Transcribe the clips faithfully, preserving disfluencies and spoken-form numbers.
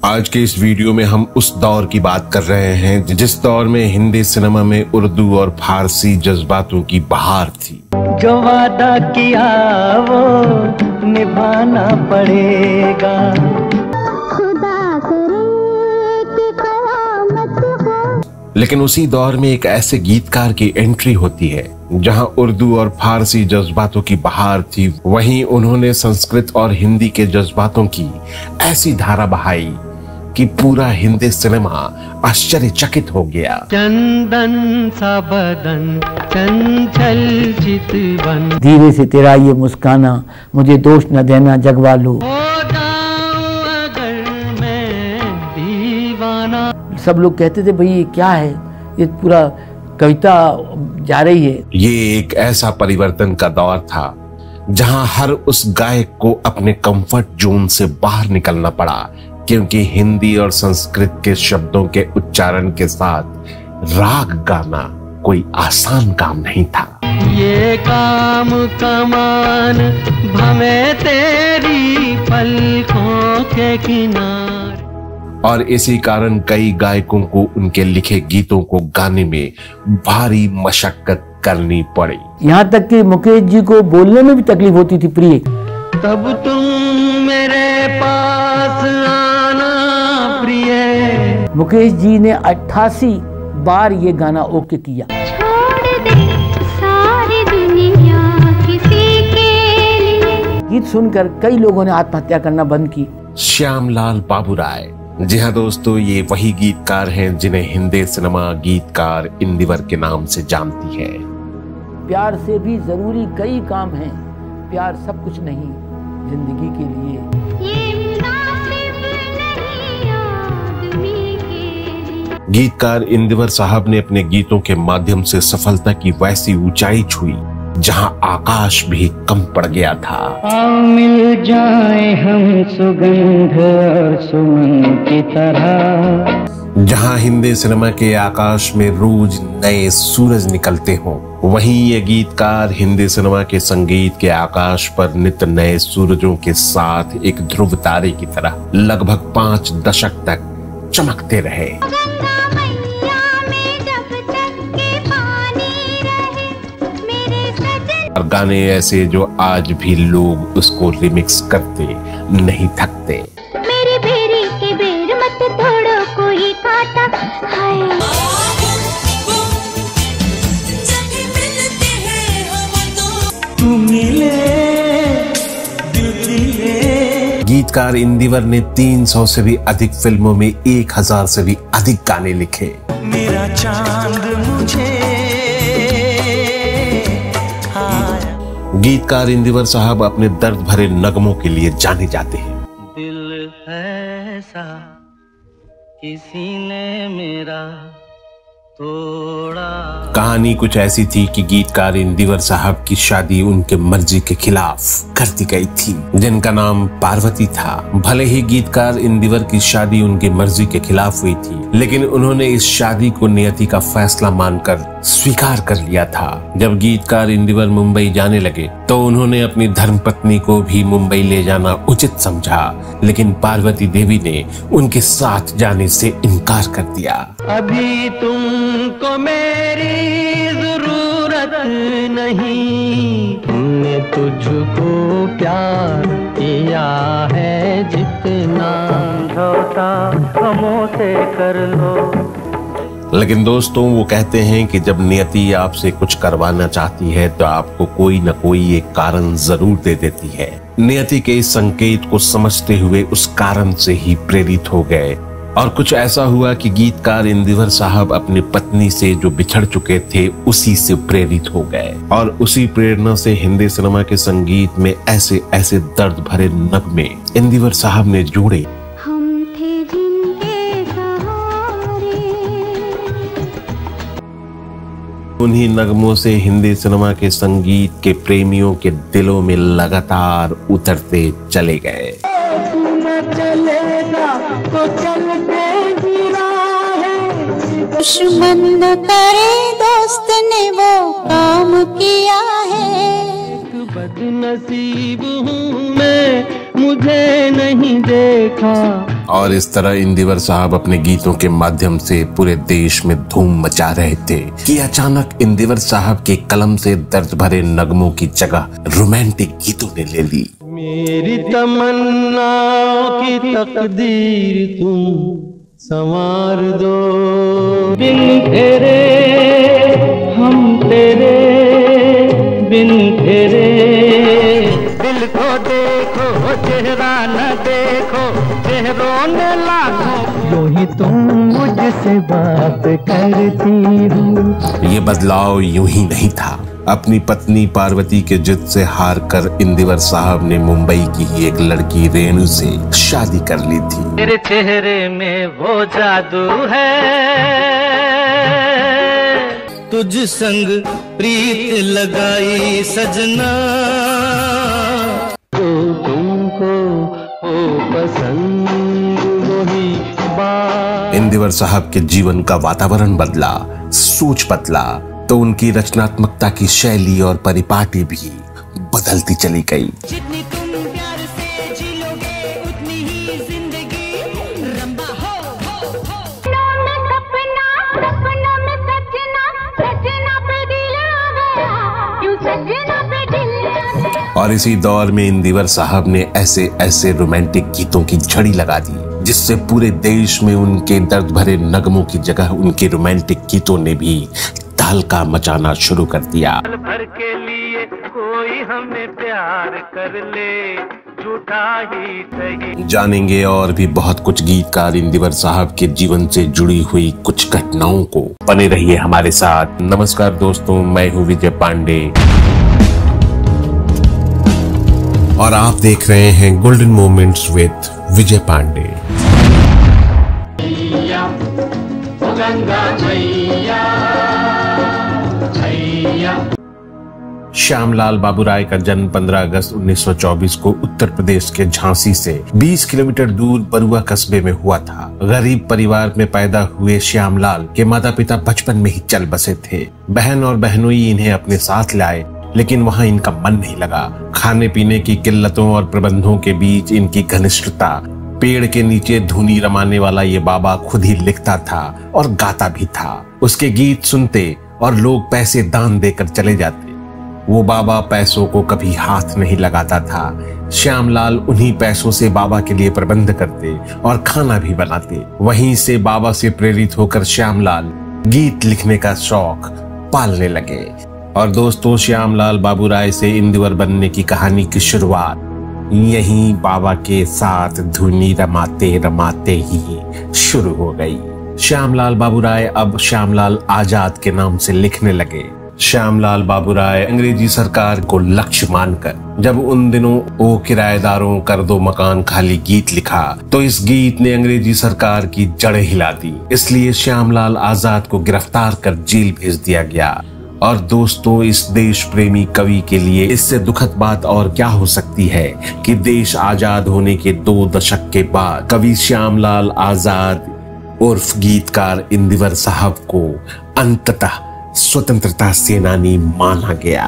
आज के इस वीडियो में हम उस दौर की बात कर रहे हैं जिस दौर में हिंदी सिनेमा में उर्दू और फारसी जज्बातों की बहार थी। जो वादा किया वो निभाना पड़ेगा, खुदा करे कि कयामत हो। लेकिन उसी दौर में एक ऐसे गीतकार की एंट्री होती है जहां उर्दू और फारसी जज्बातों की बहार थी, वहीं उन्होंने संस्कृत और हिंदी के जज्बातों की ऐसी धारा बहाई कि पूरा हिंदी सिनेमा आश्चर्यचकित हो गया। चंदन सा बदन चंचल चितवन, धीरे से तेरा ये मुस्काना मुझे दोष न देना जगवालो, अगर मैं दीवाना। सब लोग कहते थे भाई ये क्या है, ये पूरा कविता जा रही है। ये एक ऐसा परिवर्तन का दौर था जहां हर उस गायक को अपने कंफर्ट जोन से बाहर निकलना पड़ा, क्योंकि हिंदी और संस्कृत के शब्दों के उच्चारण के साथ राग गाना कोई आसान काम नहीं था। ये काम कमान भमे तेरी पलकों के किनारे, और इसी कारण कई गायकों को उनके लिखे गीतों को गाने में भारी मशक्कत करनी पड़ी। यहाँ तक कि मुकेश जी को बोलने में भी तकलीफ होती थी। प्रिय, तब तुम मेरे पास आना प्रिय। मुकेश जी ने अट्ठासी बार ये गाना ओके किया। छोड़ दे सारी दुनिया किसी के लिए। गीत सुनकर कई लोगों ने आत्महत्या करना बंद की। श्यामलाल बाबूराय, जी हाँ दोस्तों, ये वही गीतकार हैं जिन्हें हिंदी सिनेमा गीतकार इंदिवर के नाम से जानती है। प्यार से भी जरूरी कई काम हैं, प्यार सब कुछ नहीं जिंदगी के लिए। ये मुनासिब नहीं आदमी के लिए। गीतकार इंदिवर साहब ने अपने गीतों के माध्यम से सफलता की वैसी ऊंचाई छुई जहां आकाश भी कम पड़ गया था। आओ मिल जाए हम सुगंध और सुमन की तरह। जहां हिंदी सिनेमा के आकाश में रोज नए सूरज निकलते हों, वहीं ये गीतकार हिंदी सिनेमा के संगीत के आकाश पर नित नए सूरजों के साथ एक ध्रुव तारे की तरह लगभग पांच दशक तक चमकते रहे। और गाने ऐसे जो आज भी लोग उसको रिमिक्स करते नहीं थकते। मेरी बेरी के बेर मत तोड़ो कोई काटा, हाय तू मिले दिल दिले। गीतकार इंदिवर ने तीन सौ से भी अधिक फिल्मों में एक हजार से भी अधिक गाने लिखे। मेरा चांद मुझे गीतकार इंदिवर साहब अपने दर्द भरे नगमों के लिए जाने जाते हैं। दिल ऐसा किसी ने मेरा तोड़ा। कहानी कुछ ऐसी थी कि गीतकार इंदिवर साहब की शादी उनके मर्जी के खिलाफ कर दी गई थी, जिनका नाम पार्वती था। भले ही गीतकार इंदिवर की शादी उनकी मर्जी के खिलाफ हुई थी, लेकिन उन्होंने इस शादी को नियति का फैसला मानकर स्वीकार कर लिया था। जब गीतकार इंदिवर मुंबई जाने लगे तो उन्होंने अपनी धर्मपत्नी को भी मुंबई ले जाना उचित समझा, लेकिन पार्वती देवी ने उनके साथ जाने से इनकार कर दिया। अभी तुमको मेरी जरूरत नहीं, तुमने तुझको प्यार किया है जितना, समझौता हमों से कर लो। लेकिन दोस्तों, वो कहते हैं कि जब नियति आपसे कुछ करवाना चाहती है तो आपको कोई न कोई एक कारण जरूर दे देती है। नियति के इस संकेत को समझते हुए उस कारण से ही प्रेरित हो गए, और कुछ ऐसा हुआ कि गीतकार इंदिवर साहब अपनी पत्नी से जो बिछड़ चुके थे उसी से प्रेरित हो गए, और उसी प्रेरणा से हिंदी सिनेमा के संगीत में ऐसे ऐसे दर्द भरे नगमे इंदिवर साहब ने जोड़े। उन्हीं नगमों से हिंदी सिनेमा के संगीत के प्रेमियों के दिलों में लगातार उतरते चले गए। दुश्मन न करे दोस्त ने वो काम किया है। बदनसीब हूँ मैं, मुझे नहीं देखा। और इस तरह इंदिवर साहब अपने गीतों के माध्यम से पूरे देश में धूम मचा रहे थे कि अचानक इंदिवर साहब के कलम से दर्द भरे नगमों की जगह रोमांटिक गीतों ने ले ली। मेरी तमन्नाओं की तकदीर तुम संवार दो, बिन तेरे हम तेरे, बिन तेरे दिल को देखो चेहरा न देखो, चेहरों ने लाखों, यूं ही तुम मुझसे बात करती हो। ये बदलाव यूं ही नहीं था। अपनी पत्नी पार्वती के जिद से हार कर इंदिवर साहब ने मुंबई की ही एक लड़की रेणु से शादी कर ली थी। तेरे चेहरे में वो जादू है, तुझ संग प्रीत लगाई सजना, तो तुमको हो पसंद वही बात। इंदिवर साहब के जीवन का वातावरण बदला, सोच बदला तो उनकी रचनात्मकता की शैली और परिपाटी भी बदलती चली गई। जितनी तुम प्यार से जीलोगे उतनी ही जिंदगी रंबा हो, हो, हो। सपनों में सपना, सपनों में सजना, सजना पे दिल आ गया, यूं सजना पे दिल आ गया। और इसी दौर में इंदिवर साहब ने ऐसे ऐसे रोमांटिक गीतों की झड़ी लगा दी जिससे पूरे देश में उनके दर्द भरे नगमों की जगह उनके रोमांटिक गीतों ने भी तहलका मचाना शुरू कर दिया। पल भर के लिए कोई हमें प्यार कर ले, झूठा ही सही। जानेंगे और भी बहुत कुछ गीतकार इंदिवर साहब के जीवन से जुड़ी हुई कुछ घटनाओं को। बने रहिए हमारे साथ। नमस्कार दोस्तों, मैं हूँ विजय पांडे और आप देख रहे हैं golden moments with Vijay Pandey. Shyamlal Baburai का जन्म पंद्रह अगस्त उन्नीस सौ चौबीस को उत्तर प्रदेश के झांसी से बीस किलोमीटर दूर बरुआ कस्बे में हुआ था। गरीब परिवार में पैदा हुए श्यामलाल के माता पिता बचपन में ही चल बसे थे। बहन और बहनोई इन्हें अपने साथ लाए, लेकिन वहाँ इनका मन नहीं लगा। खाने पीने की किल्लतों और प्रबंधों के बीच इनकी घनिष्ठता। पेड़ के नीचे धुनी रमाने वाला ये बाबा खुद ही लिखता था और गाता भी था। उसके गीत सुनते और लोग पैसे दान देकर चले जाते। वो बाबा पैसों को कभी हाथ नहीं लगाता था। श्यामलाल उन्हीं पैसों से बाबा के लिए प्रबंध करते और खाना भी बनाते। वहीं से बाबा से प्रेरित होकर श्यामलाल गीत लिखने का शौक पालने लगे। और दोस्तों, श्यामलाल बाबूराय से इंदिवर बनने की कहानी की शुरुआत यहीं बाबा के साथ धुनी रमाते रमाते ही शुरू हो गई। श्यामलाल बाबूराय अब श्यामलाल आजाद के नाम से लिखने लगे। श्यामलाल बाबूराय अंग्रेजी सरकार को लक्ष्य मानकर जब उन दिनों ओ किराएदारों कर दो मकान खाली गीत लिखा तो इस गीत ने अंग्रेजी सरकार की जड़ें हिला दी। इसलिए श्यामलाल आजाद को गिरफ्तार कर जेल भेज दिया गया। और दोस्तों, इस देश प्रेमी कवि के लिए इससे दुखद बात और क्या हो सकती है कि देश आजाद होने के दो दशक के बाद कवि श्यामलाल आजाद उर्फ गीतकार इंदिवर साहब को अंततः स्वतंत्रता सेनानी माना गया।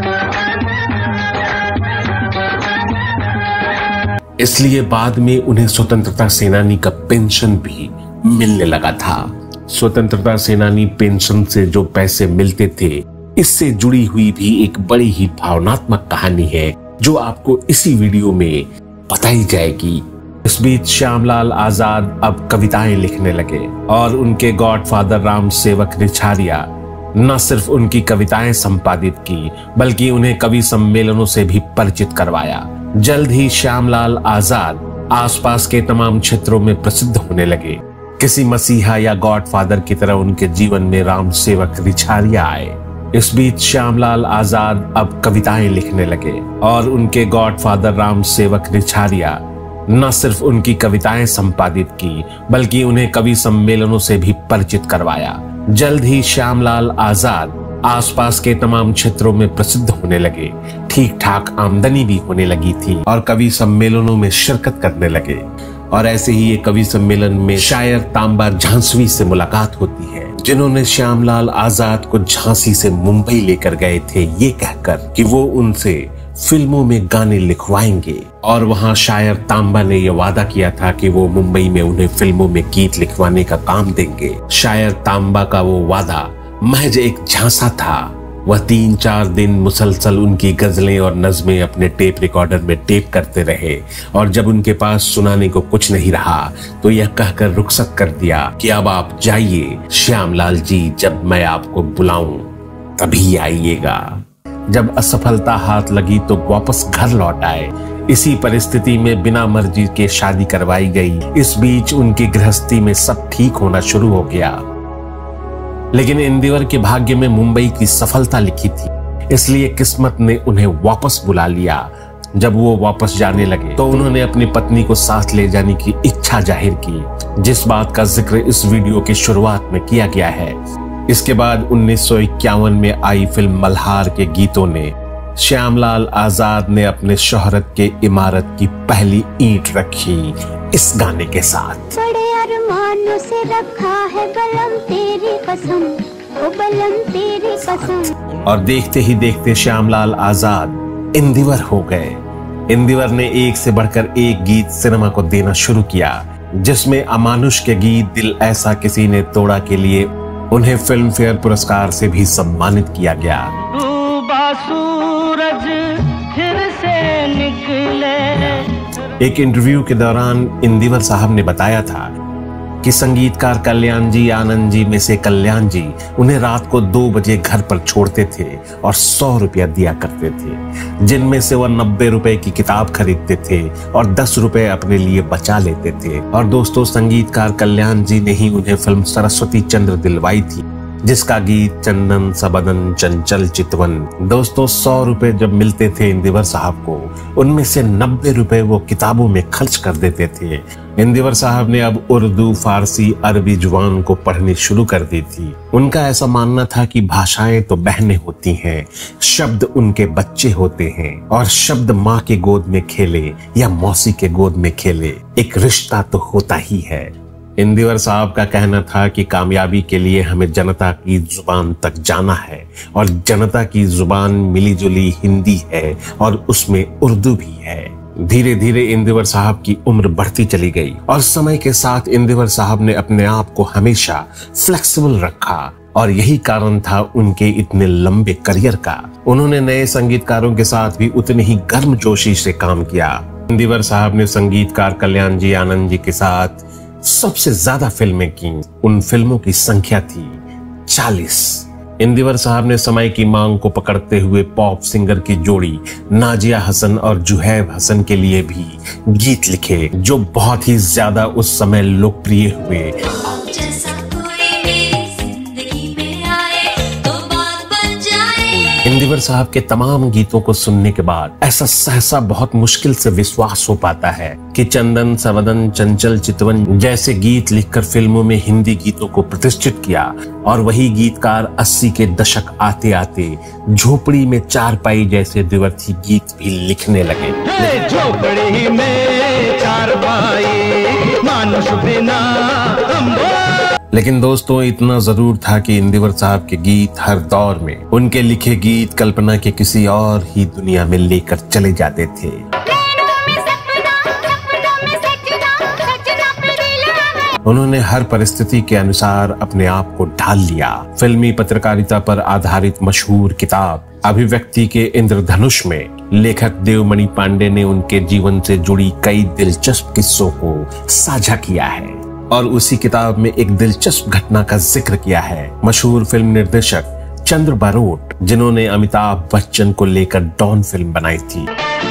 इसलिए बाद में उन्हें स्वतंत्रता सेनानी का पेंशन भी मिलने लगा था। स्वतंत्रता सेनानी पेंशन से जो पैसे मिलते थे, इससे जुड़ी हुई भी एक बड़ी ही भावनात्मक कहानी है जो आपको इसी वीडियो में बताई जाएगी। इस बीच श्यामलाल आजाद अब कविताएं लिखने लगे और उनके गॉडफादर राम सेवक रिछारिया न सिर्फ उनकी कविताएं संपादित की बल्कि उन्हें कवि सम्मेलनों से भी परिचित करवाया। जल्द ही श्यामलाल आजाद आसपास के तमाम क्षेत्रों में प्रसिद्ध होने लगे। किसी मसीहा या गॉडफादर की तरह उनके जीवन में राम सेवक रिछारिया आए। इस बीच श्यामलाल आजाद अब कविताएं लिखने लगे और उनके गॉडफादर राम सेवक रिछारिया न सिर्फ उनकी कविताएं संपादित की बल्कि उन्हें कवि सम्मेलनों से भी परिचित करवाया। जल्द ही श्यामलाल आजाद आसपास के तमाम क्षेत्रों में प्रसिद्ध होने लगे। ठीक ठाक आमदनी भी होने लगी थी और कवि सम्मेलनों में शिरकत करने लगे। और ऐसे ही एक कवि सम्मेलन में शायर तांबा झांसवी से मुलाकात होती है, जिन्होंने श्यामलाल आजाद को झांसी से मुंबई लेकर गए थे ये कहकर कि वो उनसे फिल्मों में गाने लिखवाएंगे। और वहां शायर तांबा ने यह वादा किया था कि वो मुंबई में उन्हें फिल्मों में गीत लिखवाने का काम देंगे। शायर तांबा का वो वादा महज एक झांसा था। वह तीन चार दिन मुसलसल उनकी गजलें और नज़में अपने टेप रिकॉर्डर में टेप करते रहे और जब उनके पास सुनाने को कुछ नहीं रहा तो यह कहकर रुखसत कर दिया कि अब आप जाइए श्यामलाल जी, जब मैं आपको बुलाऊं तभी आइएगा। जब असफलता हाथ लगी तो वापस घर लौट आए। इसी परिस्थिति में बिना मर्जी के शादी करवाई गई। इस बीच उनकी गृहस्थी में सब ठीक होना शुरू हो गया। लेकिन इंदिवर के भाग्य में मुंबई की सफलता लिखी थी, इसलिए किस्मत ने उन्हें वापस बुला लिया। जब वो वापस जाने लगे तो उन्होंने अपनी पत्नी को साथ ले जाने की इच्छा जाहिर की, जिस बात का जिक्र इस वीडियो की शुरुआत में किया गया है। इसके बाद उन्नीस सौ इक्यावन में आई फिल्म मल्हार के गीतों ने श्यामलाल आजाद ने अपने शोहरत के इमारत की पहली ईंट रखी इस गाने के साथ। बड़े अरमानों से रखा है बलम तेरी कसम, ओ बलम तेरी कसम। और देखते ही देखते श्यामलाल आजाद इंदिवर हो गए। इंदिवर ने एक से बढ़कर एक गीत सिनेमा को देना शुरू किया, जिसमें अमानुष के गीत दिल ऐसा किसी ने तोड़ा के लिए उन्हें फिल्म फेयर पुरस्कार से भी सम्मानित किया गया। डूबा सूरज फिर से निकले। एक इंटरव्यू के दौरान इंदिवर साहब ने बताया था कि संगीतकार कल्याण जी आनंद जी में से कल्याण जी उन्हें रात को दो बजे घर पर छोड़ते थे और सौ रुपया दिया करते थे, जिनमें से वह नब्बे रुपए की किताब खरीदते थे और दस रुपए अपने लिए बचा लेते थे। और दोस्तों, संगीतकार कल्याण जी ने ही उन्हें फिल्म सरस्वती चंद्र दिलवाई थी, जिसका गीत चंदन सबदन चंचल चितवन। दोस्तों, सौ रुपए जब मिलते थे इंदिवर साहब को, उनमें से नब्बे रुपए वो किताबों में खर्च कर देते थे। इंदिवर साहब ने अब उर्दू, फारसी, अरबी जुबान को पढ़नी शुरू कर दी थी। उनका ऐसा मानना था कि भाषाएं तो बहनें होती हैं, शब्द उनके बच्चे होते हैं, और शब्द माँ के गोद में खेले या मौसी के गोद में खेले, एक रिश्ता तो होता ही है। इंदिवर साहब का कहना था कि कामयाबी के लिए हमें जनता की जुबान तक जाना है, और जनता की जुबान मिली जुली हिंदी है और उसमें उर्दू भी है। धीरे धीरे इंदिवर साहब की उम्र बढ़ती चली गई और समय के साथ इंदिवर साहब ने अपने आप को हमेशा फ्लेक्सिबल रखा, और यही कारण था उनके इतने लंबे करियर का। उन्होंने नए संगीतकारों के साथ भी उतनी ही गर्मजोशी से काम किया। इंदिवर साहब ने संगीतकार कल्याण जी आनंद जी के साथ सबसे ज्यादा फिल्में की। उन फिल्मों की संख्या थी चालीस। इंदिवर साहब ने समय की मांग को पकड़ते हुए पॉप सिंगर की जोड़ी नाजिया हसन और जुहैब हसन के लिए भी गीत लिखे, जो बहुत ही ज्यादा उस समय लोकप्रिय हुए। इंदिवर साहब के तमाम गीतों को सुनने के बाद ऐसा सहसा बहुत मुश्किल से विश्वास हो पाता है कि चंदन सवदन चंचल चितवन जैसे गीत लिखकर फिल्मों में हिंदी गीतों को प्रतिष्ठित किया, और वही गीतकार अस्सी के दशक आते आते झोपड़ी में चारपाई जैसे द्विअर्थी गीत भी लिखने लगे। झोपड़ी में चारपाई मानुष बिना। लेकिन दोस्तों, इतना जरूर था कि इंदिवर साहब के गीत हर दौर में उनके लिखे गीत कल्पना के किसी और ही दुनिया में लेकर चले जाते थे। उन्होंने हर परिस्थिति के अनुसार अपने आप को ढाल लिया। फिल्मी पत्रकारिता पर आधारित मशहूर किताब अभिव्यक्ति के इंद्रधनुष में लेखक देवमणि पांडे ने उनके जीवन से जुड़ी कई दिलचस्प किस्सों को साझा किया है, और उसी किताब में एक दिलचस्प घटना का जिक्र किया है। मशहूर फिल्म निर्देशक चंद्र बारोट, जिन्होंने अमिताभ बच्चन को लेकर डॉन फिल्म बनाई थी।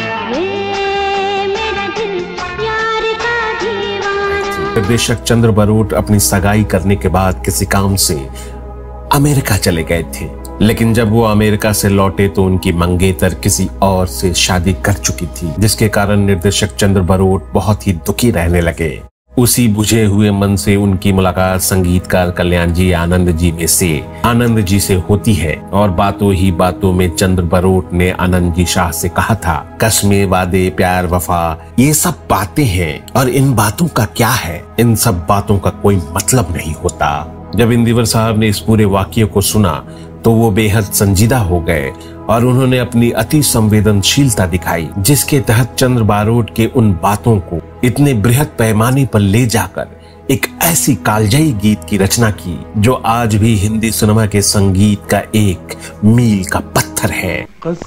निर्देशक चंद्र बारोट अपनी सगाई करने के बाद किसी काम से अमेरिका चले गए थे, लेकिन जब वो अमेरिका से लौटे तो उनकी मंगेतर किसी और से शादी कर चुकी थी, जिसके कारण निर्देशक चंद्र बारोट बहुत ही दुखी रहने लगे। उसी बुझे हुए मन से उनकी मुलाकात संगीतकार कल्याण जी आनंद जी में से आनंद जी से होती है, और बातों ही बातों में चंद्र बारोट ने आनंद जी शाह से कहा था, कस्मे वादे प्यार वफा ये सब बातें हैं, और इन बातों का क्या है, इन सब बातों का कोई मतलब नहीं होता। जब इंदिवर साहब ने इस पूरे वाक्य को सुना तो वो बेहद संजीदा हो गए और उन्होंने अपनी अति संवेदनशीलता दिखाई, जिसके तहत चंद्र बारोट के उन बातों को इतने बृहद पैमाने पर ले जाकर एक ऐसी कालजयी गीत की रचना की जो आज भी हिंदी सिनेमा के संगीत का एक मील का पत्थर है।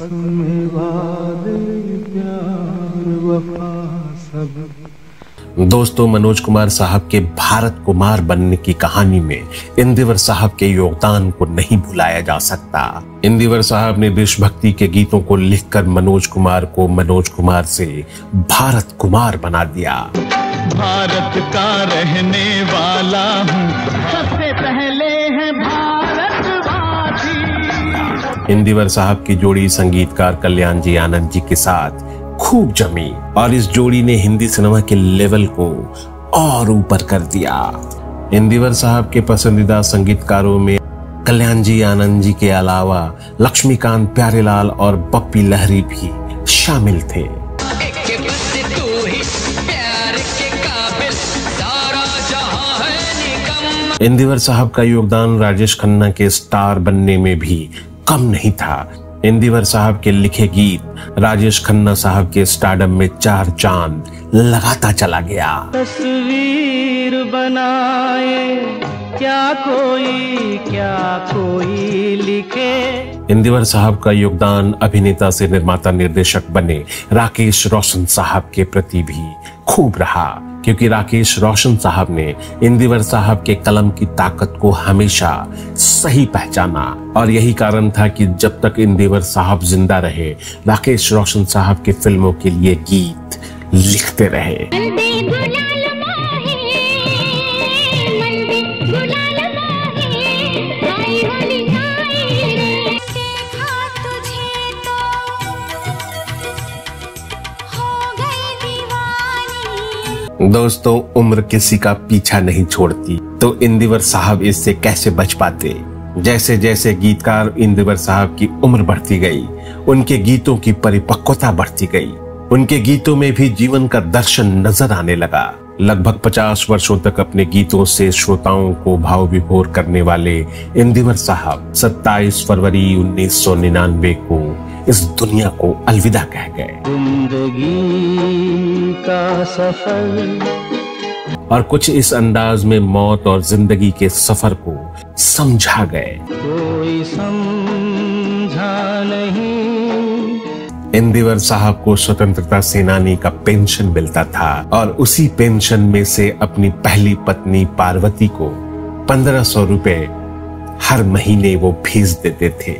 दोस्तों, मनोज कुमार साहब के भारत कुमार बनने की कहानी में इंदिवर साहब के योगदान को नहीं भुलाया जा सकता। इंदिवर साहब ने देशभक्ति के गीतों को लिखकर मनोज कुमार को मनोज कुमार से भारत कुमार बना दिया। भारत का रहने वाला हूँ, सबसे पहले है भारतवासी। इंदिवर साहब की जोड़ी संगीतकार कल्याण जी आनंद जी के साथ खूब जमी और इस जोड़ी ने हिंदी सिनेमा के लेवल को और ऊपर कर दिया। इंदिवर साहब के पसंदीदा संगीतकारों में कल्याण जी आनंद जी के अलावा लक्ष्मीकांत प्यारेलाल और बप्पी लहरी भी शामिल थे। इंदिवर साहब का योगदान राजेश खन्ना के स्टार बनने में भी कम नहीं था। इंदिवर साहब के लिखे गीत राजेश खन्ना साहब के स्टारडम में चार चांद लगाता चला गया। तस्वीर बनाए क्या कोई क्या कोई लिखे। इंदिवर साहब का योगदान अभिनेता से निर्माता निर्देशक बने राकेश रोशन साहब के प्रति भी खूब रहा, क्योंकि राकेश रोशन साहब ने इंदिवर साहब के कलम की ताकत को हमेशा सही पहचाना और यही कारण था कि जब तक इंदिवर साहब जिंदा रहे, राकेश रोशन साहब के फिल्मों के लिए गीत लिखते रहे। दोस्तों, उम्र किसी का पीछा नहीं छोड़ती, तो इंदिवर साहब इससे कैसे बच पाते। जैसे जैसे गीतकार इंदिवर साहब की उम्र बढ़ती गई, उनके गीतों की परिपक्वता बढ़ती गई, उनके गीतों में भी जीवन का दर्शन नजर आने लगा। लगभग पचास वर्षों तक अपने गीतों से श्रोताओं को भाव विभोर करने वाले इंदिवर साहब सत्ताईस फरवरी उन्नीस सौ निन्यानवे को इस दुनिया को अलविदा कह गए। जिंदगी का सफर और कुछ इस अंदाज में मौत और जिंदगी के सफर को समझा गए। कोई समझा नहीं। इंदिवर साहब को स्वतंत्रता सेनानी का पेंशन मिलता था और उसी पेंशन में से अपनी पहली पत्नी पार्वती को पंद्रह सौ रुपए हर महीने वो भेज देते थे।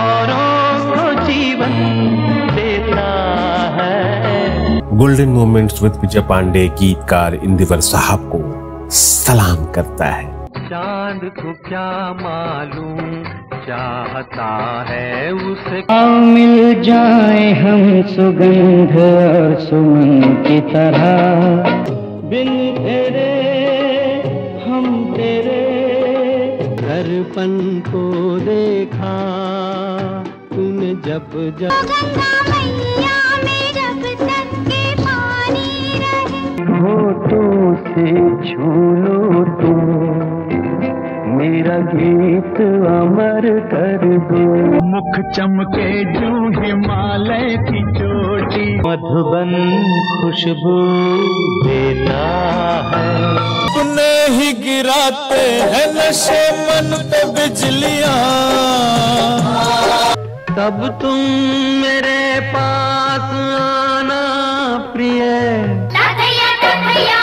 जीवन देता है। Golden moments with Vijay Pandey गीतकार इंदिवर साहब को सलाम करता है। चांद को क्या मालूम चाहता है उसे, मिल जाए हम सुगंध और सुमन की तरह। बिन तेरे हम तेरे दर्पण को देखा तूने जब जब। गंगा मैया में जब तक के पानी रहे, होठों से छू लो तो मेरा गीत अमर कर दो। मुख चमके जो हिमालय की चोटी, मधुबन खुशबू देता है। तूने ही गिराते हैं नशे मन पे बिजलियां, तब तुम मेरे पास आना प्रिय। तातैया तातैया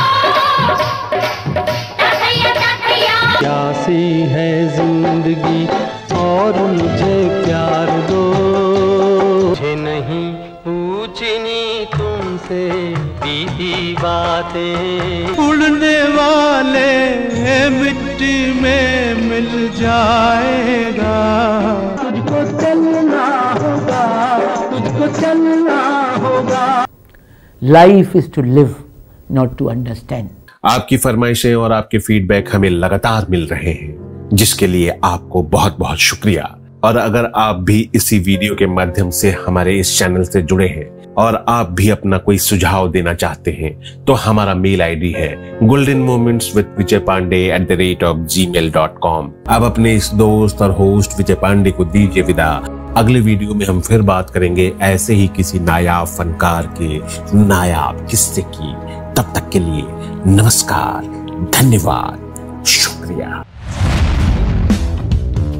तातैया तातैया, प्यासी है जिंदगी और मुझे प्यार दो। मुझे नहीं पूछनी तुमसे बीती बातें, उड़ने वाले मिट्टी में मिल जाएगा। तुझको चलना होगा, तुझको चलना होगा। Life is to live, not to understand. आपकी फरमाइशें और आपके फीडबैक हमें लगातार मिल रहे हैं, जिसके लिए आपको बहुत बहुत शुक्रिया। और अगर आप भी इसी वीडियो के माध्यम से हमारे इस चैनल से जुड़े हैं और आप भी अपना कोई सुझाव देना चाहते हैं, तो हमारा मेल आईडी है golden moments with Vijay Pandey at the rate of Gmail dot com. अब अपने इस दोस्त और होस्ट विजय पांडे को दीजिए विदा। अगले वीडियो में हम फिर बात करेंगे ऐसे ही किसी नायाब फनकार के नायाब किस्से की। तब तक के लिए नमस्कार, धन्यवाद, शुक्रिया।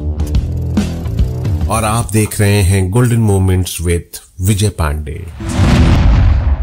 और आप देख रहे हैं golden moments with Vijay Pandey.